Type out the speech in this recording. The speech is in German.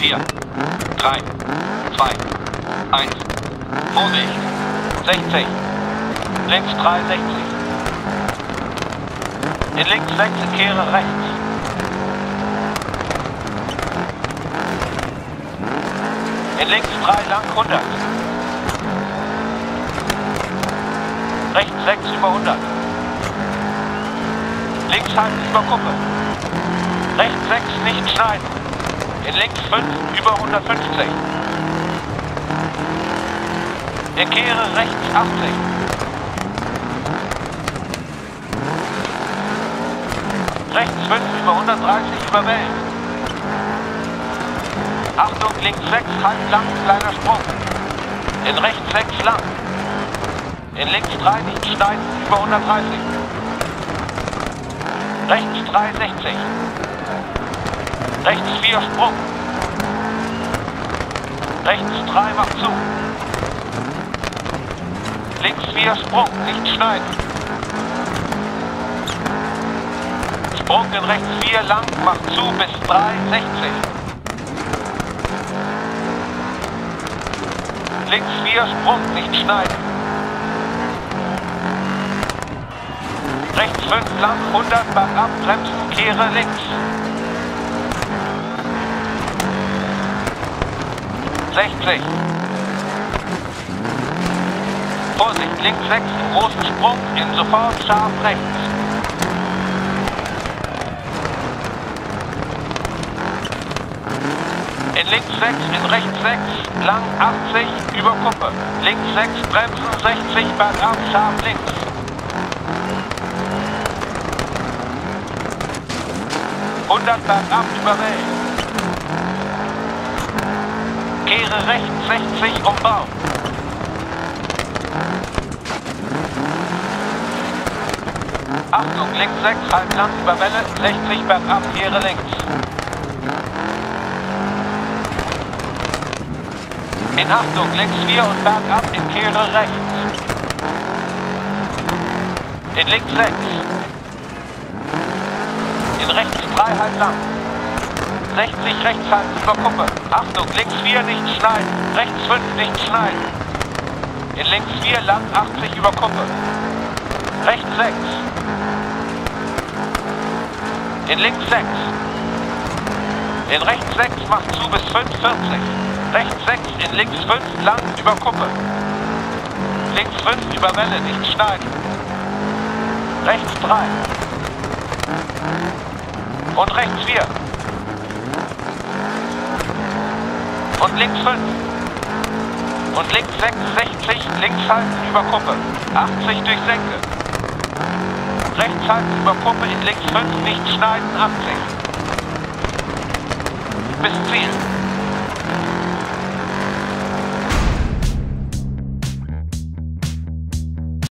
4, 3, 2, 1. Vorsicht. 60. Links 3, 60. In links 6, kehre rechts. In links 3, lang 100. Rechts 6 über 100. Links halten über Kuppe. Rechts 6 nicht schneiden. In links 5 über 150. In kehre rechts 80. Rechts 5 über 130 über Wellen. Achtung, links 6, halt lang, kleiner Sprung. In rechts 6 lang. In links 3 nicht schneiden, über 130. Rechts 3, 60. Rechts 4, Sprung. Rechts 3, macht zu. Links 4, Sprung, nicht schneiden. Sprung in rechts 4, lang, macht zu, bis 3, 60. Links 4, Sprung, nicht schneiden. Rechts 5, lang, 100, bergab, bremsen, kehre links. 60. Vorsicht, links 6, großen Sprung, in sofort, scharf rechts. In links 6, in rechts 6, lang 80, über Kuppe. Links 6, bremsen, 60, bergab, scharf links. Bergab über Wellen. Kehre rechts 60 Umbau. Achtung, links 6, halb lang über Welle, 60 bergab, kehre links. In Achtung, links 4 und bergab, in kehre rechts. In links 6. In rechts 3, halb lang. 60 rechts halten über Kuppe. Achtung, links 4 nicht schneiden. Rechts 5 nicht schneiden. In links 4 lang 80 über Kuppe. Rechts 6. In links 6. In rechts 6 macht zu bis 5, 40. Rechts 6, in links 5 lang über Kuppe. Links 5 über Welle, nicht schneiden. Rechts 3. Und rechts 4. Und links 5. Und links 6, 60, links halten über Kuppe. 80 durch Senke. Rechts halten über Kuppe, in links 5 nicht schneiden, 80. Bis Ziel.